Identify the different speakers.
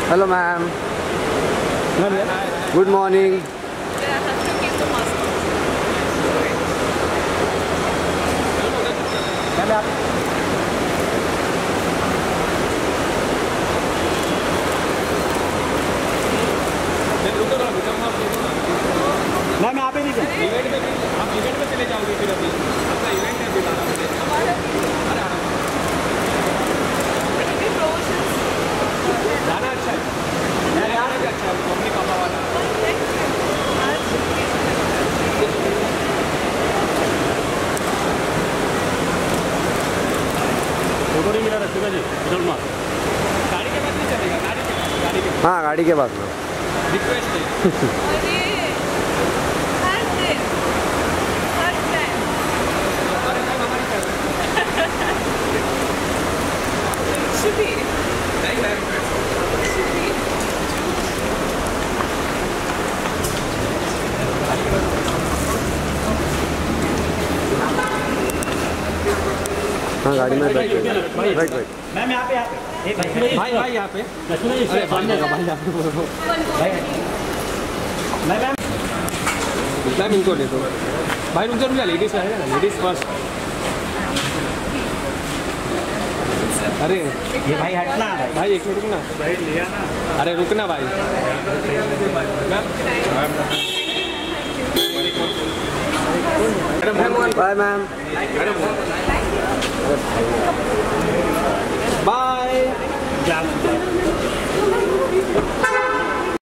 Speaker 1: Hello, ma'am. Good morning.
Speaker 2: Ma'am आप ही नहीं जाए इवेंट में आप इवेंट में चले जाओगे फिर अभी आपका इवेंट है अभी गाना अच्छा है गाना भी अच्छा है मम्मी पापा वाला फोटो नहीं मिला रखिएगा जी गाड़ी के बाद नहीं चलेगा गाड़ी के
Speaker 1: हाँ गाड़ी के बाद में
Speaker 2: रिक्वेस्ट है
Speaker 1: हाँ गाड़ी में बैठ
Speaker 2: मैम यहाँ पे भाई यहाँ पे अरे भाई मैम इनको ले दो भाई रुक जाओ लेडीज का है ना लेडीज फर्स्ट अरे ये भाई हटना भाई एक मिनट रुकना भाई लिया ना अरे रुकना भाई
Speaker 1: बाय मैम
Speaker 2: बाय